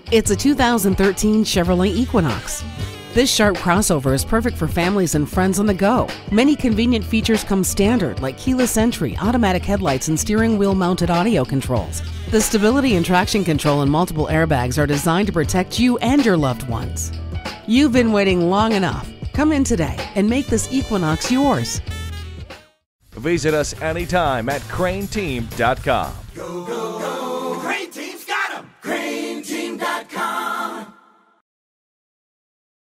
It's a 2013 Chevrolet Equinox. This sharp crossover is perfect for families and friends on the go. Many convenient features come standard, like keyless entry, automatic headlights, and steering wheel mounted audio controls. The stability and traction control and multiple airbags are designed to protect you and your loved ones. You've been waiting long enough. Come in today and make this Equinox yours. Visit us anytime at crainteam.com.